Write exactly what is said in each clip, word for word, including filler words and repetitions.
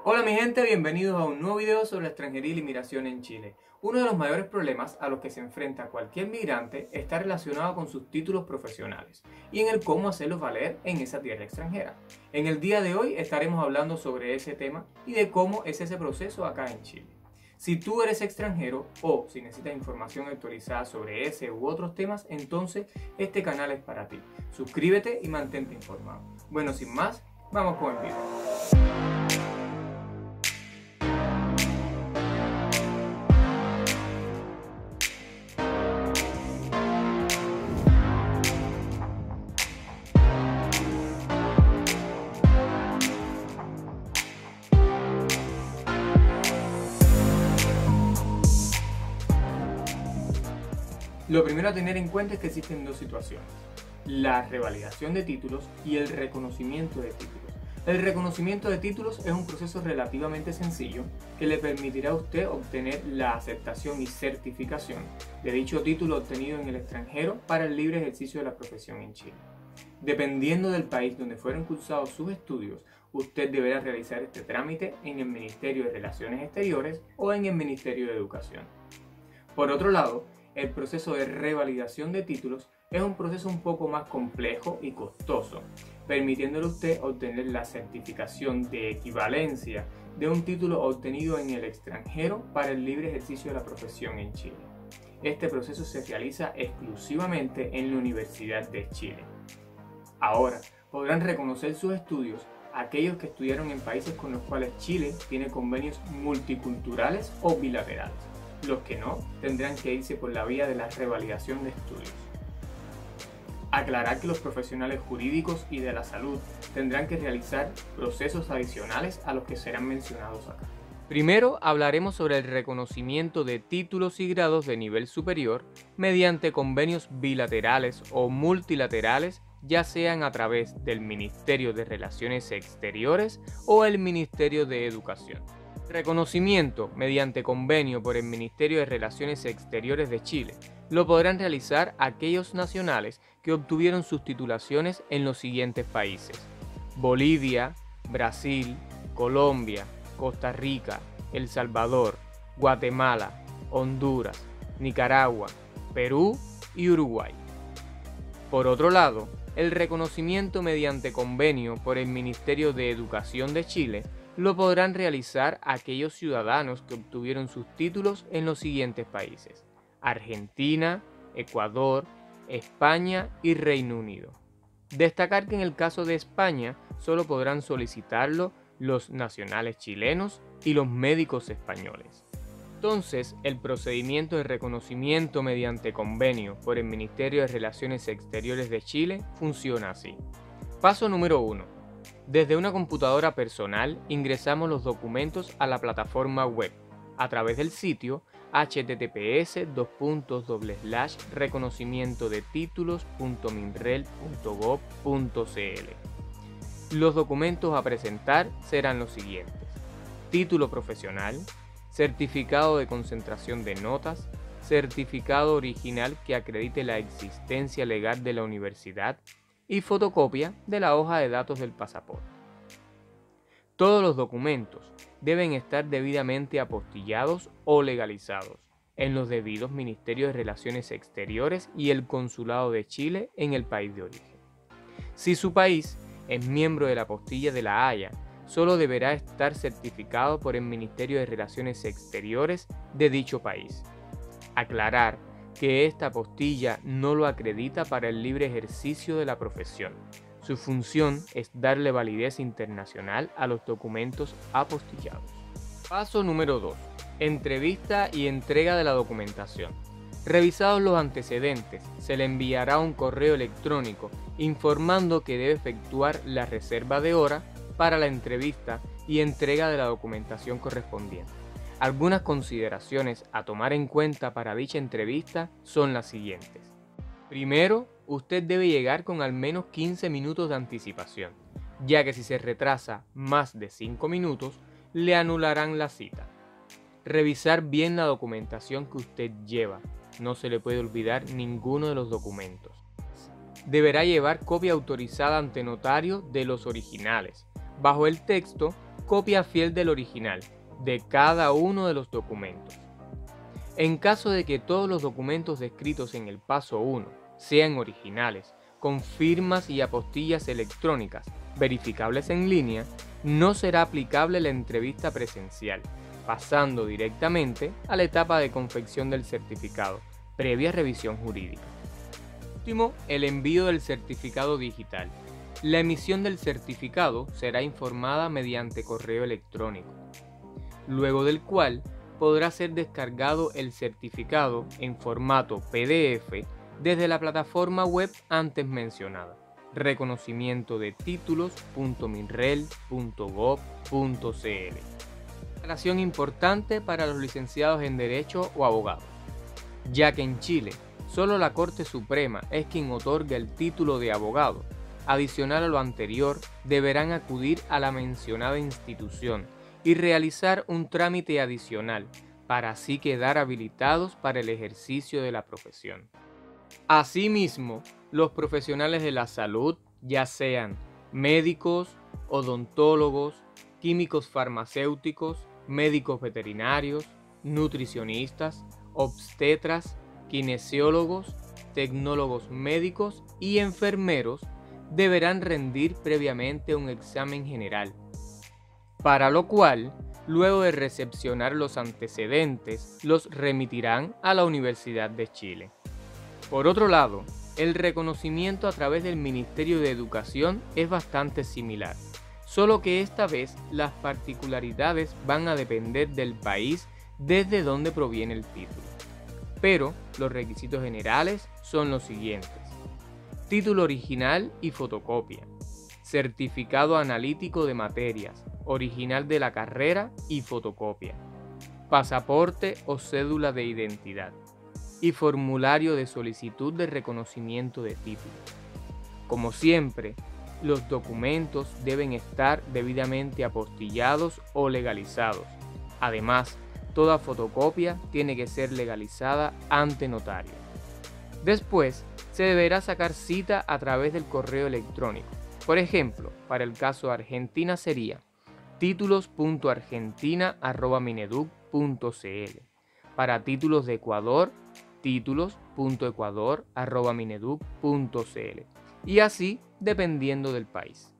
Hola mi gente, bienvenidos a un nuevo video sobre extranjería y la inmigración en Chile. Uno de los mayores problemas a los que se enfrenta cualquier migrante está relacionado con sus títulos profesionales y en el cómo hacerlos valer en esa tierra extranjera. En el día de hoy estaremos hablando sobre ese tema y de cómo es ese proceso acá en Chile. Si tú eres extranjero o si necesitas información actualizada sobre ese u otros temas, entonces este canal es para ti. Suscríbete y mantente informado. Bueno, sin más, vamos con el video. Lo primero a tener en cuenta es que existen dos situaciones: la revalidación de títulos y el reconocimiento de títulos. El reconocimiento de títulos es un proceso relativamente sencillo que le permitirá a usted obtener la aceptación y certificación de dicho título obtenido en el extranjero para el libre ejercicio de la profesión en Chile. Dependiendo del país donde fueron cursados sus estudios, usted deberá realizar este trámite en el Ministerio de Relaciones Exteriores o en el Ministerio de Educación. Por otro lado, el proceso de revalidación de títulos es un proceso un poco más complejo y costoso, permitiéndole a usted obtener la certificación de equivalencia de un título obtenido en el extranjero para el libre ejercicio de la profesión en Chile. Este proceso se realiza exclusivamente en la Universidad de Chile. Ahora, podrán reconocer sus estudios aquellos que estudiaron en países con los cuales Chile tiene convenios multiculturales o bilaterales. Los que no, tendrán que irse por la vía de la revalidación de estudios. Aclarar que los profesionales jurídicos y de la salud tendrán que realizar procesos adicionales a los que serán mencionados acá. Primero hablaremos sobre el reconocimiento de títulos y grados de nivel superior mediante convenios bilaterales o multilaterales, ya sean a través del Ministerio de Relaciones Exteriores o el Ministerio de Educación. Reconocimiento mediante convenio por el Ministerio de Relaciones Exteriores de Chile lo podrán realizar aquellos nacionales que obtuvieron sus titulaciones en los siguientes países: Bolivia, Brasil, Colombia, Costa Rica, El Salvador, Guatemala, Honduras, Nicaragua, Perú y Uruguay. Por otro lado, el reconocimiento mediante convenio por el Ministerio de Educación de Chile lo podrán realizar aquellos ciudadanos que obtuvieron sus títulos en los siguientes países: Argentina, Ecuador, España y Reino Unido. Destacar que en el caso de España solo podrán solicitarlo los nacionales chilenos y los médicos españoles. Entonces, el procedimiento de reconocimiento mediante convenio por el Ministerio de Relaciones Exteriores de Chile funciona así. Paso número uno. Desde una computadora personal ingresamos los documentos a la plataforma web a través del sitio h t t p s dos puntos doble slash reconocimiento de títulos punto minrel punto gov punto c l. Los documentos a presentar serán los siguientes: título profesional, certificado de concentración de notas, certificado original que acredite la existencia legal de la universidad y fotocopia de la hoja de datos del pasaporte. Todos los documentos deben estar debidamente apostillados o legalizados en los debidos Ministerios de Relaciones Exteriores y el Consulado de Chile en el país de origen. Si su país es miembro de la apostilla de La Haya, solo deberá estar certificado por el Ministerio de Relaciones Exteriores de dicho país. Aclarar que esta apostilla no lo acredita para el libre ejercicio de la profesión. Su función es darle validez internacional a los documentos apostillados. Paso número dos. Entrevista y entrega de la documentación. Revisados los antecedentes, se le enviará un correo electrónico informando que debe efectuar la reserva de hora para la entrevista y entrega de la documentación correspondiente. Algunas consideraciones a tomar en cuenta para dicha entrevista son las siguientes. Primero, usted debe llegar con al menos quince minutos de anticipación, ya que si se retrasa más de cinco minutos, le anularán la cita. Revisar bien la documentación que usted lleva, no se le puede olvidar ninguno de los documentos. Deberá llevar copia autorizada ante notario de los originales. Bajo el texto copia fiel del original de cada uno de los documentos. En caso de que todos los documentos descritos en el paso uno sean originales, con firmas y apostillas electrónicas verificables en línea, no será aplicable la entrevista presencial, pasando directamente a la etapa de confección del certificado, previa revisión jurídica. Último, el envío del certificado digital. La emisión del certificado será informada mediante correo electrónico, luego del cual podrá ser descargado el certificado en formato P D F desde la plataforma web antes mencionada, reconocimiento de títulos punto minrel punto gov punto cl. Aclaración importante para los licenciados en Derecho o abogados, ya que en Chile solo la Corte Suprema es quien otorga el título de abogado. Adicional a lo anterior, deberán acudir a la mencionada institución y realizar un trámite adicional para así quedar habilitados para el ejercicio de la profesión. Asimismo, los profesionales de la salud, ya sean médicos, odontólogos, químicos farmacéuticos, médicos veterinarios, nutricionistas, obstetras, kinesiólogos, tecnólogos médicos y enfermeros, deberán rendir previamente un examen general, para lo cual, luego de recepcionar los antecedentes, los remitirán a la Universidad de Chile. Por otro lado, el reconocimiento a través del Ministerio de Educación es bastante similar, solo que esta vez las particularidades van a depender del país desde donde proviene el título. Pero los requisitos generales son los siguientes: título original y fotocopia, certificado analítico de materias, original de la carrera y fotocopia, pasaporte o cédula de identidad y formulario de solicitud de reconocimiento de título. Como siempre, los documentos deben estar debidamente apostillados o legalizados. Además, toda fotocopia tiene que ser legalizada ante notario. Después, se deberá sacar cita a través del correo electrónico. Por ejemplo, para el caso de Argentina sería títulos punto argentina arroba mineduc punto cl. Para títulos de Ecuador, títulos punto ecuador arroba mineduc punto cl. Y así dependiendo del país.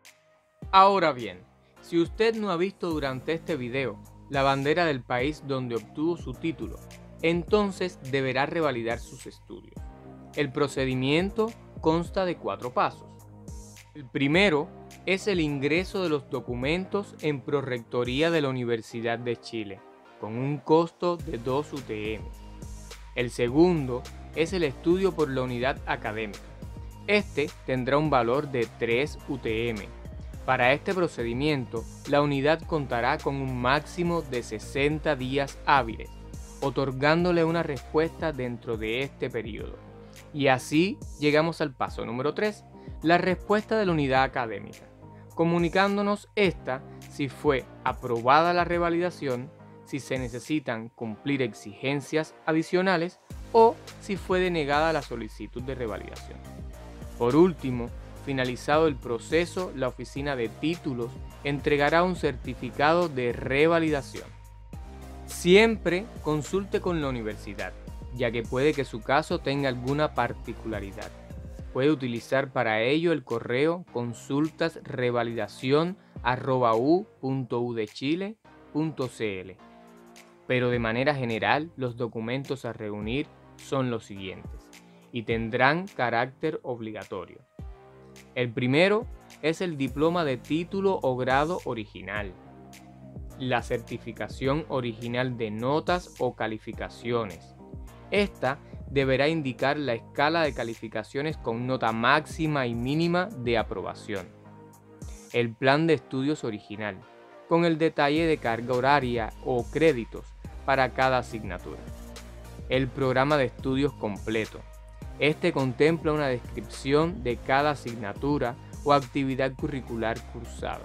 Ahora bien, si usted no ha visto durante este video la bandera del país donde obtuvo su título, entonces deberá revalidar sus estudios. El procedimiento consta de cuatro pasos. El primero es el ingreso de los documentos en Prorrectoría de la Universidad de Chile, con un costo de dos U T M. El segundo es el estudio por la unidad académica. Este tendrá un valor de tres U T M. Para este procedimiento, la unidad contará con un máximo de sesenta días hábiles, otorgándole una respuesta dentro de este periodo. Y así llegamos al paso número tres, la respuesta de la unidad académica, comunicándonos esta si fue aprobada la revalidación, si se necesitan cumplir exigencias adicionales o si fue denegada la solicitud de revalidación. Por último, finalizado el proceso, la oficina de títulos entregará un certificado de revalidación. Siempre consulte con la universidad, ya que puede que su caso tenga alguna particularidad. Puede utilizar para ello el correo consultasrevalidación arroba u punto u de chile punto cl. Pero de manera general, los documentos a reunir son los siguientes y tendrán carácter obligatorio. El primero es el diploma de título o grado original, la certificación original de notas o calificaciones. Esta deberá indicar la escala de calificaciones con nota máxima y mínima de aprobación. El plan de estudios original, con el detalle de carga horaria o créditos para cada asignatura. El programa de estudios completo. Este contempla una descripción de cada asignatura o actividad curricular cursada.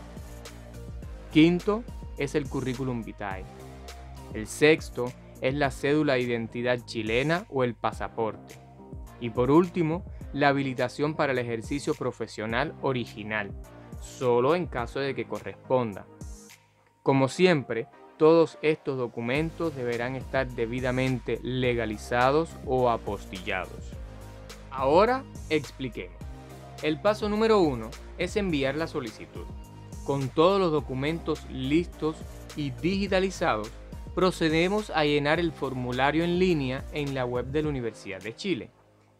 Quinto es el currículum vitae. El sexto es la cédula de identidad chilena o el pasaporte. Y por último, la habilitación para el ejercicio profesional original, solo en caso de que corresponda. Como siempre, todos estos documentos deberán estar debidamente legalizados o apostillados. Ahora expliquemos. El paso número uno es enviar la solicitud. Con todos los documentos listos y digitalizados, procedemos a llenar el formulario en línea en la web de la Universidad de Chile,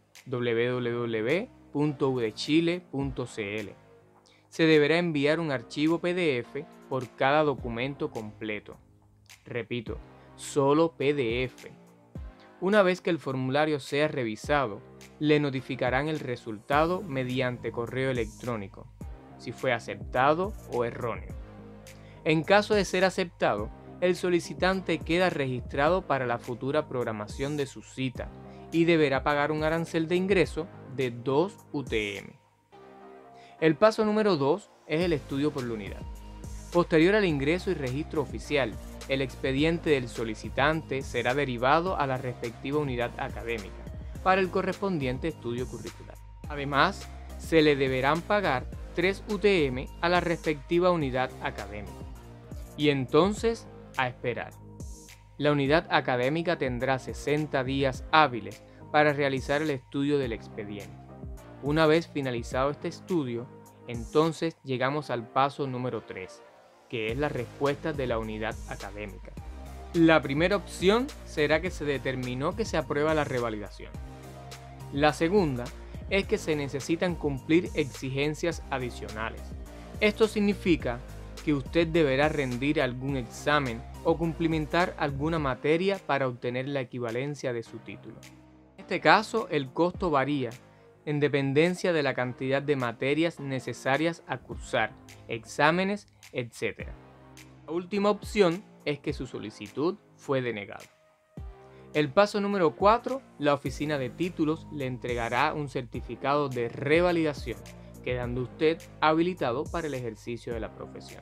w w w punto u de chile punto c l. Se deberá enviar un archivo P D F por cada documento completo. Repito, solo P D F. Una vez que el formulario sea revisado, le notificarán el resultado mediante correo electrónico, si fue aceptado o erróneo. En caso de ser aceptado, el solicitante queda registrado para la futura programación de su cita y deberá pagar un arancel de ingreso de dos U T M. El paso número dos es el estudio por la unidad. Posterior al ingreso y registro oficial, el expediente del solicitante será derivado a la respectiva unidad académica para el correspondiente estudio curricular. Además, se le deberán pagar tres U T M a la respectiva unidad académica. Y entonces, a esperar. La unidad académica tendrá sesenta días hábiles para realizar el estudio del expediente. Una vez finalizado este estudio, entonces llegamos al paso número tres, que es la respuesta de la unidad académica. La primera opción será que se determinó que se aprueba la revalidación. La segunda es que se necesitan cumplir exigencias adicionales. Esto significa que usted deberá rendir algún examen o cumplimentar alguna materia para obtener la equivalencia de su título. En este caso, el costo varía en dependencia de la cantidad de materias necesarias a cursar, exámenes, etcétera. La última opción es que su solicitud fue denegada. El paso número cuatro, la oficina de títulos le entregará un certificado de revalidación, quedando usted habilitado para el ejercicio de la profesión.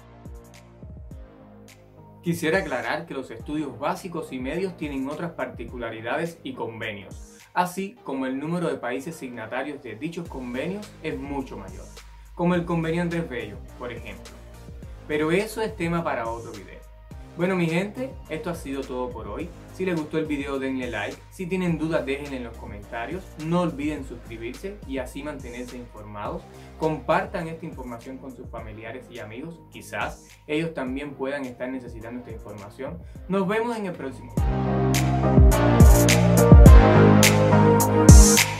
Quisiera aclarar que los estudios básicos y medios tienen otras particularidades y convenios, así como el número de países signatarios de dichos convenios es mucho mayor, como el convenio Andrés Bello, por ejemplo. Pero eso es tema para otro video. Bueno mi gente, esto ha sido todo por hoy. Si les gustó el video denle like, si tienen dudas déjenla en los comentarios, no olviden suscribirse y así mantenerse informados. Compartan esta información con sus familiares y amigos, quizás ellos también puedan estar necesitando esta información. Nos vemos en el próximo video.